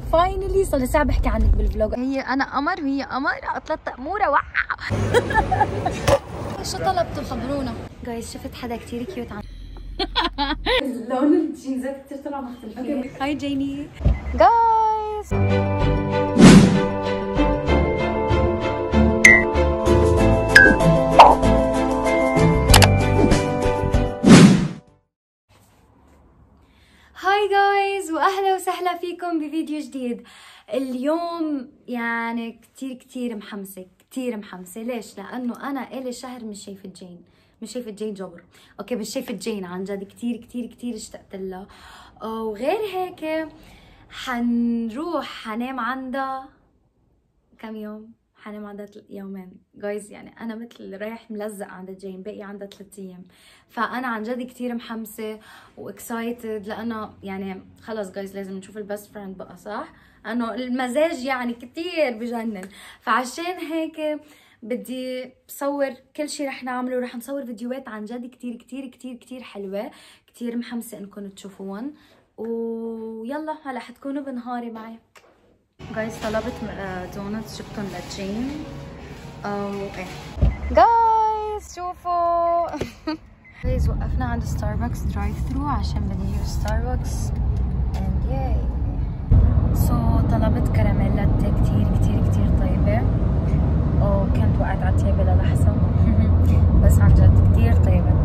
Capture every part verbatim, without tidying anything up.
فاينلي صار لي ساعه بحكي عنك بالفلوج. هي انا قمر وهي قمر، ثلاث اموره وقع. شو طلبتوا خبرونا جايز؟ شفت حدا كثير كيوت عن لون الجينزات كثير طلع مختلفين. هاي جيني جايز. هاي جايز واهلا وسهلا فيكم بفيديو جديد. اليوم يعني كتير كتير محمسه كتير محمسه. ليش؟ لانه انا الي شهر مش شايفه جين، مش شايفه جين جبر. اوكي مش شايفه جين عن جد، كتير كتير كتير اشتقت لها. وغير هيك حنروح حنام عندها كم يوم، حنام عندها يومين جايز. يعني انا مثل رايح ملزق عند جين، باقي عندها ثلاث ايام. فانا عن جد كثير محمسه واكسايتد، لانه يعني خلص جايز لازم نشوف البست فريند بقى، صح؟ انه المزاج يعني كثير بجنن. فعشان هيك بدي صور كل شيء رح نعمله، رح نصور فيديوهات عن جد كثير كثير كثير كثير حلوه. كثير محمسه انكم تشوفوهم، ويلا هلا حتكونوا بنهاري معي. جايز طلبت دونتس جبتهم لجين. او ايه جايز شوفوا. جايز وقفنا عند ستاربكس درايف ثرو عشان بدي نجيب ستاربكس اند ياي. سو طلبت كراميل لاتيه كتير كتير كتير طيبه، وكنت وقعت على التيبه للحظه بس عن جد كتير طيبه.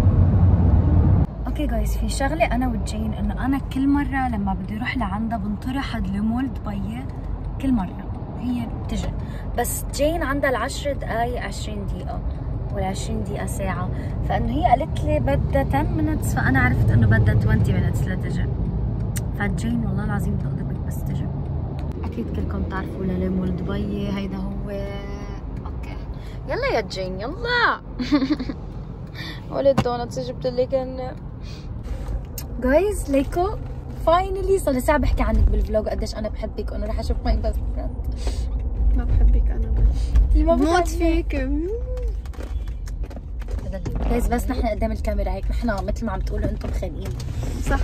اوكي جايز في شغله انا وجين، انه انا كل مره لما بدي اروح لعندها بنطرح هاد لمول دبي كل مرة. هي بتجي بس جين عندها العشر دقايق عشرين دقيقة ولا عشرين دقيقة ساعة، فإنه هي قالت لي بدها عشرة minutes، فأنا عرفت إنه بدها عشرين minutes لتجي. فجين والله العظيم بتقدر بس تجي. أكيد كلكم بتعرفوا لمول دبي هيدا هو. أوكي يلا يا جين يلا. ولد دونتس جبت لك هن جايز ليكو. فاينلي صار لي ساعه بحكي عنك بالفلوج قديش انا بحبك، وانا رح اشوف ماي بست فريند. ما بحبك انا بس ما بموت فيك. جايز بس نحن قدام الكاميرا هيك نحن مثل ما عم تقولوا انتم خانقين، صح؟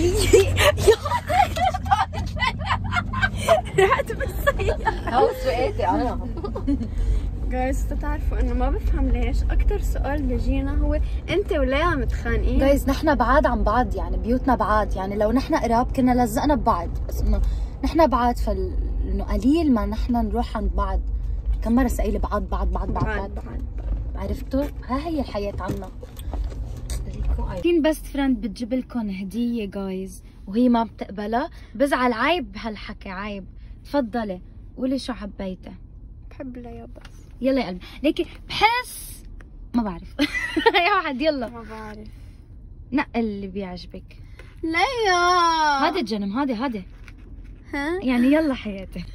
رحت بالسيارة هو سوقاتي انا. جايز بتعرفوا انه ما بفهم ليش اكثر سؤال بيجينا هو انت وليا متخانقين. جايز نحن بعاد عن بعض، يعني بيوتنا بعاد، يعني لو نحن قراب كنا لزقنا ببعض، بس انه نحن بعاد، فال انه قليل ما نحن نروح عند بعض. كم مره سألي بعض بعض بعض بعض بعض, بعض. بعض. عرفتوا؟ ها هي الحياه عنا. كين بست فريند بتجيب لكم هديه جايز وهي ما بتقبلها، بزعل. عيب بهالحكي، عيب. تفضلي قولي شو حبيتي. بحب ليا بس. يلا يا قلبي ليكي بحس ما بعرف. يا واحد يلا ما بعرف. نقل اللي بيعجبك. ليا هذا الجنم، هذا هذا ها يعني يلا حياتي.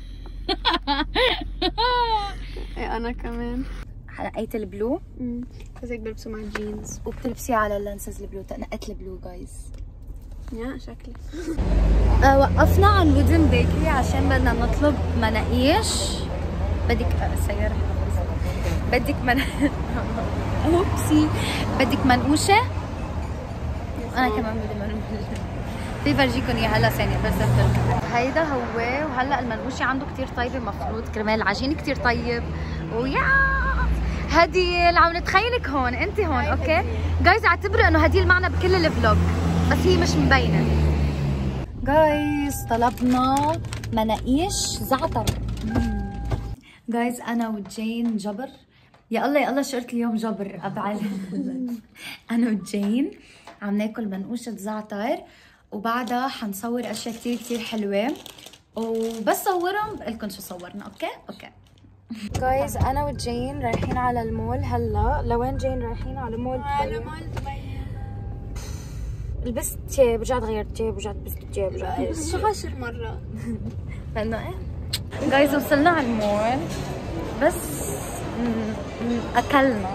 ايه انا كمان حلقيت البلو. امم بس هيك بلبسه مع الجينز وبتلبسيه على اللانسز البلو. نقيت البلو جايز. يا شكلي. آه وقفنا عن وودن بيكري عشان بدنا نطلب مناقيش. بدك سيارة بدك من اوبسي بدك منقوشة؟ انا كمان بدي منقوشة. في فرجيكم اياها هلا ثانية بس أفتح. هيدا هو. وهلا المنقوشة عنده كثير طيبة، مفروض كرمال العجين كثير طيب. ويا هديل عم نتخيلك هون، انت هون. اوكي جايز اعتبروا انه هديل معنا بكل الفلوج بس هي مش مبينة. جايز طلبنا مناقيش زعتر. جايز انا وجين جبر. يا الله يا الله شعرت اليوم جبر ابعد. انا وجين عم ناكل منقوشة زعتر، وبعدها حنصور اشياء كثير كثير حلوة، وبس صورهم بقول لكم شو صورنا. اوكي اوكي جايز انا وجين رايحين على المول. هلا لوين جين رايحين؟ على مول دبي. على مول دبي. لبست تياب رجعت غيرت تياب رجعت لبست تياب رجعت غيرت شو عشر مرات. لانه ايه جايز وصلنا على المول بس اكلنا.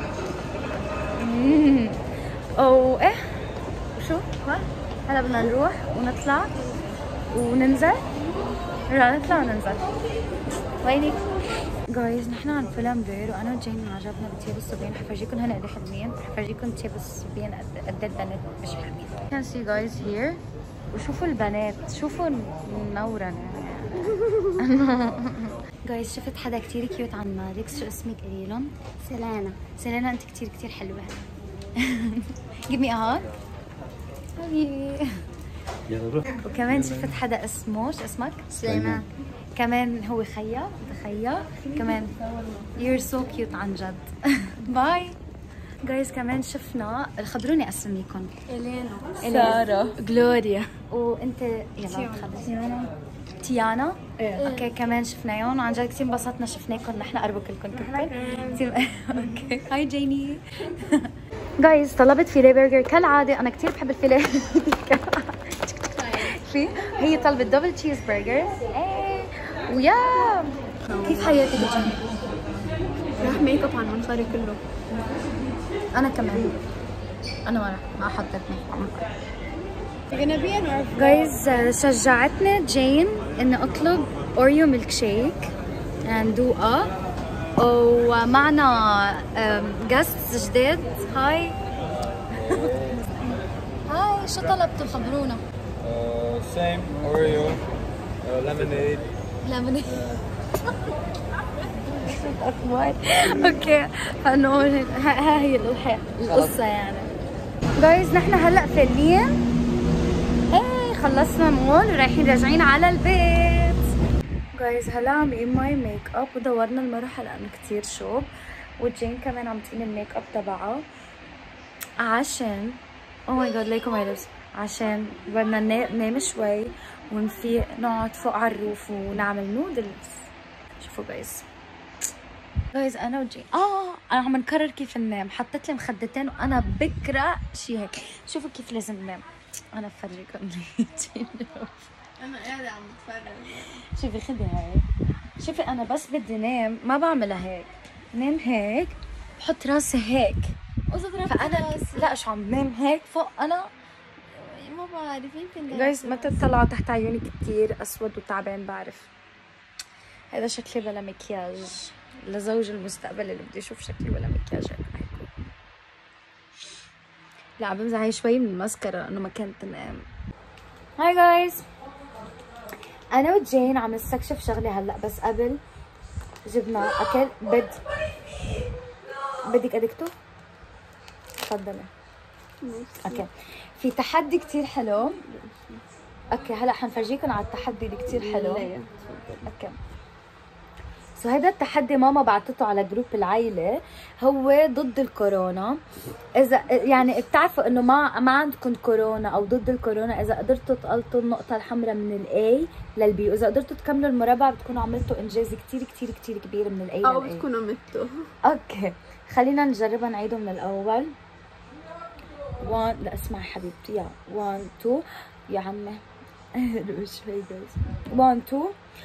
او ايه وشو هلا بدنا نروح ونطلع وننزل. رح نطلع وننزل. وينك جايز؟ نحن عن فيلم دير وانا وجين عجبنا بتياب الصبيان. حفرجيكم هلا قد حلوين، حفرجيكم تياب الصبيان قد البنات مش حلوين. كان سي جايز هير. وشوفوا البنات، شوفوا منورة جايز شفت حدا كتير كيوت عن مالكس. شو اسمك قليلهم؟ سيلانا. سيلينا انت كتير كتير حلوة. Give me a hug. حبيبي. يلا روح. وكمان شفت حدا اسمه، شو اسمك؟ سليمان. كمان هو خيا، انت خيا كمان. You're so cute عن جد. باي. جايز كمان شفنا، خبروني اسميكم. إلينا. سارة. جلوريا. وانت يلا تخلصي. تيانا. إيه. اوكي كمان شفناهم وعن جد كثير انبسطنا شفناكم نحن قربوا كلكم كلكم كثير. اوكي هاي جيني. جايز طلبت فيليه برجر كالعاده، انا كثير بحب الفيليه. في هي طلبت دبل تشيز برجر. ايه ويا كيف حياتك جيني؟ راح ميك اب عن منخري كله. انا كمان انا ما رح ما حطيت ميك اب. جايز شجعتنا جين اني اطلب اوريو ميلك شيك ندوقها، ومعنا جاست جداد. هاي هاي شو طلبتوا خبرونا؟ سيم اوريو ليمونيد. ليمونيد. اخبار اوكي فنقول ها هي القصه يعني. جايز نحن هلا فعليا ايه خلصنا مول رايحين راجعين على البيت. جايز هلا عم بقيم ماي ميك اب ودورنا المرحله لانه كثير شوب، وجين كمان عم تعين الميك اب تبعها عشان او ماي جاد ليكم ماي لبس، عشان بدنا ننام شوي ونفيق نقعد فوق على الروف ونعمل نودلز. شوفوا جايز جايز انا وجين اه انا عم نكرر كيف ننام. حطيت لي مخدتين وانا بكره شيء هيك. شوفوا كيف لازم ننام. انا بفرجيكم. انا قاعده عم بتفرج. شوفي خدي هاي. شوفي انا بس بدي نام ما بعملها هيك، نام هيك بحط راسي هيك. فانا لا شو عم نام هيك فوق. انا ما بعرف يمكن جايز ما تطلعوا تحت عيوني كثير اسود وتعبان بعرف. هذا شكلي بلا مكياج لزوج المستقبل اللي بده يشوف شكلي بلا مكياج هيك حيكون. لا عم بمزح هي شوي من الماسكارا لانه ما كانت تنام. هاي جايز انا وجين عم نستكشف شغله هلا، بس قبل جبنا اكل. بد بدك ادكتو؟ تفضلي. اوكي في تحدي كثير حلو. اوكي هلا حنفرجيكم على التحدي اللي كثير حلو. اوكي سو هيدا التحدي ماما بعتته على جروب العيله، هو ضد الكورونا. اذا يعني بتعرفوا انه ما ما عندكم كورونا او ضد الكورونا، اذا قدرتوا تقلطوا النقطه الحمراء من الاي للبي، واذا قدرتوا تكملوا المربع بتكونوا عملتوا انجاز كثير كثير كثير كبير من الاي للاي، او بتكونوا متوا. اوكي خلينا نجربها نعيده من الاول. واحد لا اسمعي حبيبتي يا واحد اثنين يا عمي شوي جايز. واحد اثنين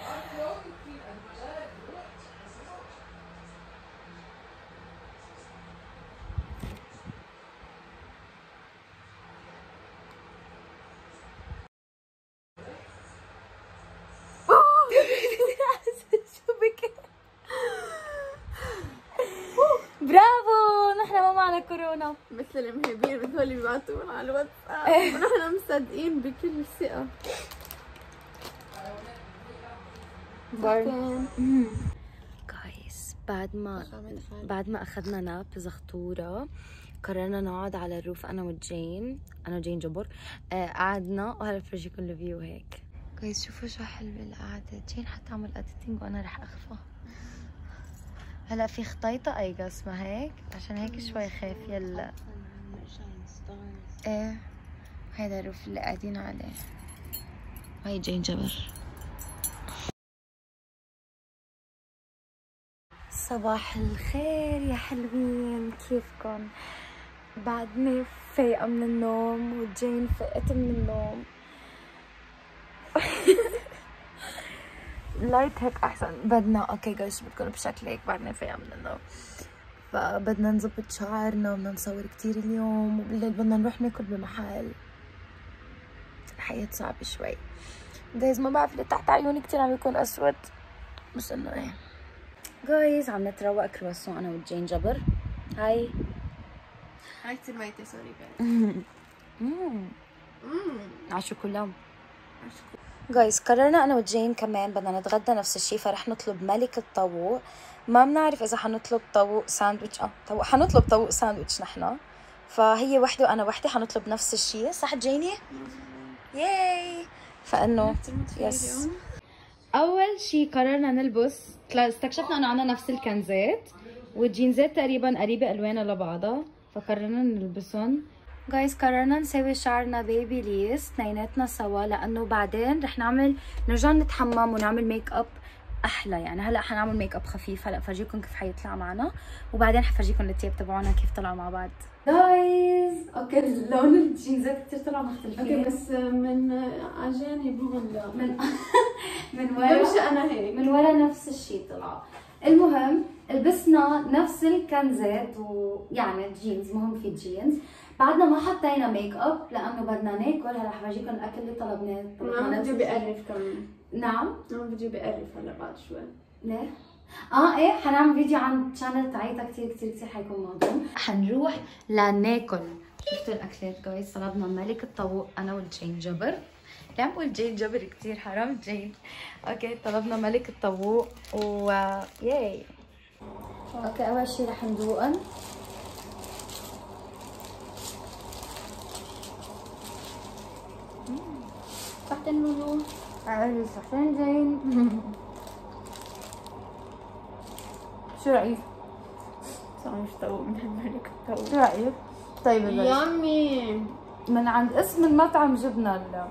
شو بك؟ برافو نحن ما معنا كورونا مثل المهيبين مثل اللي بيبعتونا على الواتساب ونحن مصدقين بكل ثقة. جايز بعد ما بعد ما اخذنا ناب زغطوره قررنا نقعد على الروف انا وجين، انا وجين جبر. آه قعدنا وهلا بفرجيكم الفيو هيك. جايز شوفوا شو حلوه القعده. جين حتعمل اديتنج وانا رح اخفى. هلا في خطيطه اي جاس ما هيك، عشان هيك شوي خافيه ال ايه. هيدا الروف اللي قاعدين عليه. هاي جين جبر. صباح الخير يا حلوين، كيفكن؟ بعدني فايقة من النوم وجين فقت من النوم. لايت هيك احسن. بدنا اوكي جايز بدكم بشكل هيك بعدني فايقة من النوم، فبدنا نظبط شعرنا وبدنا نصور كتير اليوم، وبالليل بدنا نروح ناكل بمحل. الحياة صعبة شوي جايز، ما بعرف اللي تحت عيوني كتير عم يكون اسود، بس انه ايه. جايز عم نتروق كرواسون انا وجين جبر. هاي هاي كتير ميتة سوري جايز. اممم على شوكولا. جايز قررنا انا وجين كمان بدنا نتغدى نفس الشيء، فرح نطلب ملك الطاووق. ما بنعرف اذا حنطلب طاووق ساندويتش اه طاووق حنطلب طاووق ساندويتش نحن، فهي وحده وانا وحده حنطلب نفس الشيء. صح جيني؟ ياي. فانه يس. اول شيء قررنا نلبس، استكشفنا انه عنا نفس الكنزات والجينزات تقريبا قريبه الوانها لبعضها، فقررنا نلبسهم. جايز قررنا نسوي شعرنا بيبي ليس اثنيناتنا سوا، لانه بعدين رح نعمل نرجع نتحمم ونعمل ميك اب احلى. يعني هلا حنعمل ميك اب خفيف، هلا فرجيكم كيف حيطلع معنا وبعدين حفرجيكم التياب تبعونا كيف طلعوا مع بعض. جايز اوكي لون الجينزات كثير طلعوا مختلفين. اوكي بس من عجانب هون لا من من ورا بمشي انا هيك من ورا نفس الشيء طلع. المهم لبسنا نفس الكنزات ويعني جينز، مهم في جينز. بعدنا ما حطينا ميك اب لانه بدنا ناكل. هلا حفرجيكم الاكل اللي طلبناه. عم بدي بقرف كمان. نعم عم بدي بقرف هلا بعد شوي. ليه؟ اه ايه حنعمل فيديو عن الشانل تاعيتها كثير كثير كثير حيكون موضوع. حنروح لناكل. شفتوا الاكلات جايز؟ طلبنا ملك الطاووق انا والجين جبر. ليه عم بقول جين جبر؟ كثير حرام جين. اوكي طلبنا ملك الطاووق و ياي. اوكي اول شيء رح ندوقن. صحتين لولو. عادي صحتين جين. شو رأيك؟ صار مش طاووق من ملك الطاووق. شو رأيك؟ طيب يامي من عند اسم المطعم جبنا ال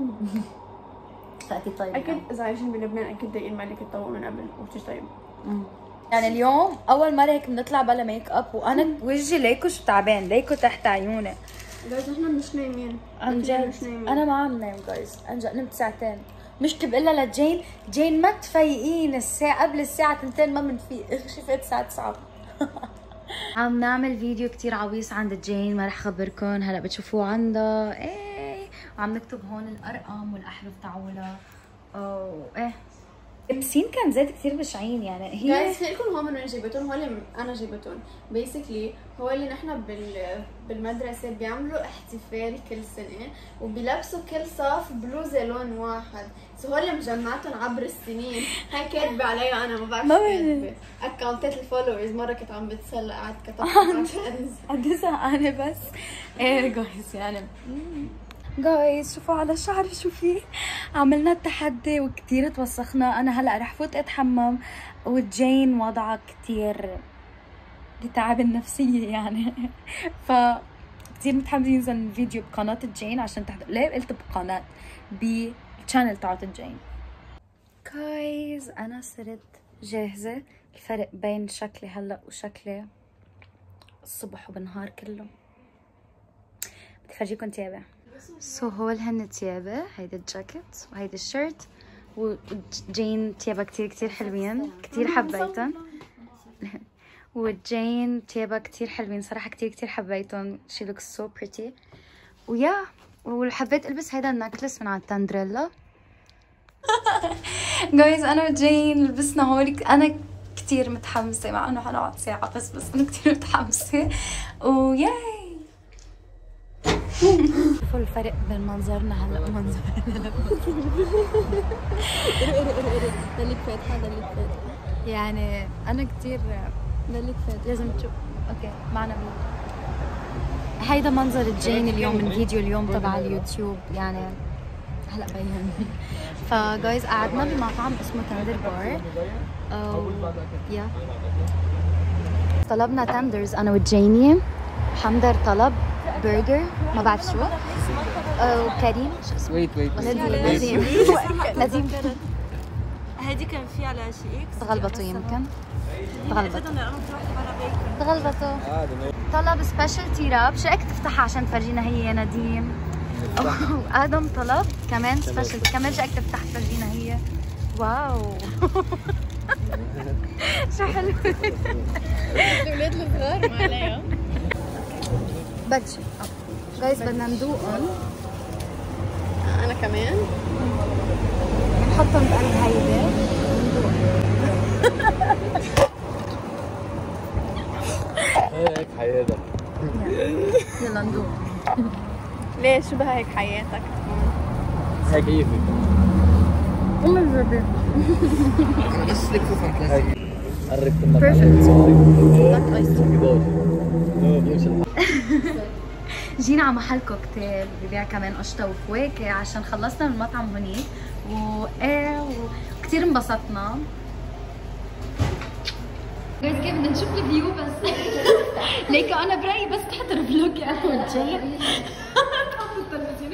فأكيد طيب. اكيد اذا عايشين بلبنان اكيد دايقين ملك الطاووق من قبل وشي طيب. يعني اليوم اول مره هيك بنطلع بلا ميك اب وانا وجهي ليكو شو تعبان، ليكو تحت عيوني. جايز نحن مش نايمين عن جد انا ما عم نايم جايز، عن جد نمت ساعتين. مشكلة بقلها لجين، جين ما تفيقين الساعة قبل الساعة اثنتين ما بنفيق، شفت الساعة تسعة. عم نعمل فيديو كتير عويص عند جين، ما رح خبركم هلا بتشوفوه عندها. ايه وعم نكتب هون الارقام والاحرف تاعولها. اوه ايه لابسين كنزات كثير بشعين. يعني هي جايز خليكم هون من وين جايبتهم؟ هول انا جايبتهم بيسكلي. هو اللي نحن بال بالمدرسه بيعملوا احتفال كل سنه وبيلبسوا كل صف بلوزه لون واحد، سو هول مجمعتهم عبر السنين. هاي كاتبه عليها انا ما بعرف كاتبه اكونتات الفولورز. مره كنت عم بتسلى قعدت كتبت قد زهقانه بس. ايه جايز يعني جايز شوفوا على شعري شو فيه. عملنا التحدي وكتير توسخنا. انا هلا رح فوت اتحمم وجين وضعها كتير بتعب النفسيه يعني. ف كتير متحمسين ننزل الفيديو بقناه جين عشان تحضر. ليه قلت بقناه؟ بالشانل تاعت جين. جايز انا صرت جاهزه. الفرق بين شكلي هلا وشكلي الصبح وبالنهار كله. بدي فرجيكم تيابي. سو so هول هن تيابه، هيدا الجاكيت وهيدا الشيرت، وجين تيابه كتير كتير حلوين، كتير حبيتهم. وجين تيابه كتير حلوين صراحه، كتير كتير حبيتهم. شي لوك سو بريتي. ويا وحبيت البس هيدا النكلس من على التندريلا. جايز انا وجين لبسنا هول. انا كتير متحمسه مع انه حنقعد ساعه بس بس انا كتير متحمسه وياي. شوفوا الفرق بين منظرنا هلا ومنظرنا هلا. دلك فاتحه دلك فاتحه. يعني انا كثير دلك فاتحه لازم تشوف. اوكي معنا بي. هيدا منظر جين اليوم من فيديو اليوم تبع اليوتيوب يعني هلا بين. فجايز قعدنا بمطعم اسمه تندر بار. يا طلبنا تندرز انا وجيني. حمدر طلب برجر ما بعرف شو. وكريم شو اسمه؟ ويت ويت نزيم. نزيم هيدي كان في على شيء اكس تغلبطوا يمكن. تغلبطوا تغلبطوا. طلب سبيشالتي راب. شو رايك تفتحها عشان تفرجينا هي يا نديم؟ وادم طلب كمان سبيشالتي. كمان شو رايك تفتح تفرجينا هي؟ واو شو حلو. الاولاد الصغار ما عليهم. بلشي جايز بدنا ندوقهم. انا كمان نحطهم بقلب هيدا هيك حياتك. يلا ندوق. ليش شو بها هيك حياتك؟ هيك كيفك. strawberry. انا بس لك فوق فانتازي. قربت Perfect. لك جينا على محل كوكتيل ببيع كمان قشطة وفواكه عشان خلصنا من المطعم هونيك وايه وكثير انبسطنا. جايز كيف بدنا نشوف الفيو بس ليك انا برايي بس تحت الفلوج يا اخو الجاي تحط التلفزيون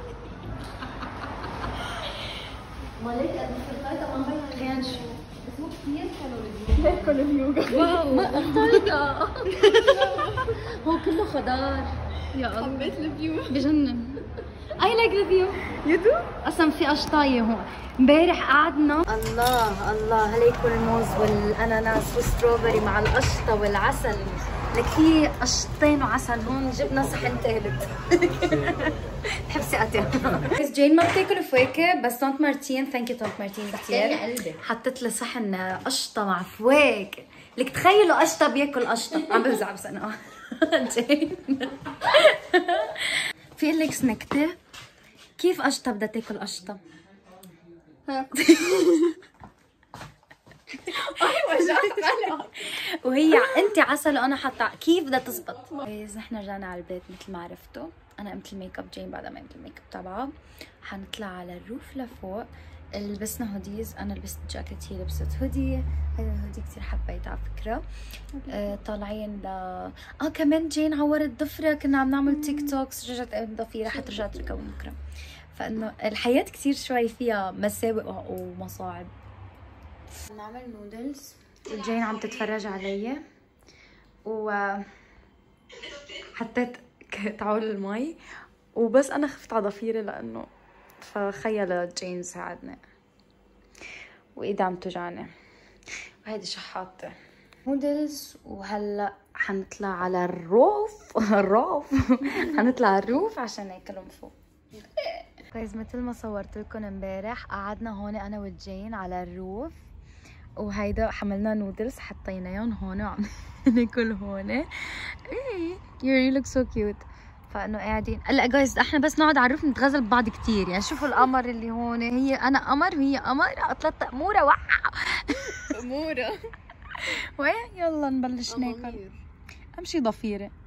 مالك الفرقايطة ما بين خلينا نشوف بس هو كثير حلو الفيو. هيك الفيو واو ما اخترتها هو كله خضار يا الله. حبيت الفيو بجنن. اي لايك ذا فيو. يدو اصلا في قشطايه هون. امبارح قعدنا الله الله هليكوا الموز والاناناس والستروبري مع القشطه والعسل. لك في قشطتين وعسل هون جبنا صحن ثالث. بحب ثقتي. بس جين ما بتاكل فواكه بس طنط مارتين ثانك يو طنط مارتين كثير حطت لي صحن قشطه مع فواكه. لك تخيلوا قشطه بياكل قشطه عم بوزع بس انا جين. في لك نكته كيف قشطه بدها تاكل قشطه؟ وهي انت عسل وانا حاطه كيف بدها تزبط. نحن رجعنا على البيت مثل ما عرفتوا. انا قمت الميك اب جاي بعد ما قمت الميك اب تبعها. حنطلع على الروف لفوق. لبسنا هوديز. انا لبست جاكيت هي لبست هودي. هذا الهودي كثير حبيته على فكره. آه طالعين ل اه كمان جين عورت ضفرها. كنا عم نعمل تيك توكس رجعت قمت ضفيره حترجع تركب بكره. فانه الحياه كثير شوي فيها مساوئ ومصاعب. نعمل نودلز. جين عم تتفرج علي و حطيت تعول المي وبس انا خفت على ضفيري لانه فخيل جين ساعدني وايدي عم توجعني. وهيدي شحاطه نودلز. وهلا حنطلع على الروف الروف حنطلع على الروف عشان ناكلهم فوق. جايز مثل ما صورت لكم امبارح قعدنا هون انا وجين على الروف وهيدا حملنا نودلز حطيناهم هون وعم ناكل هون. ايه يو لوك سو كيوت. فانه قاعدين هلا جايز احنا بس نقعد على الروف نتغزل ببعض كثير. يعني شوفوا القمر اللي هون. هي انا قمر وهي قمر. طلعت اموره واو اموره وين يلا نبلش ناكل. امشي ضفيره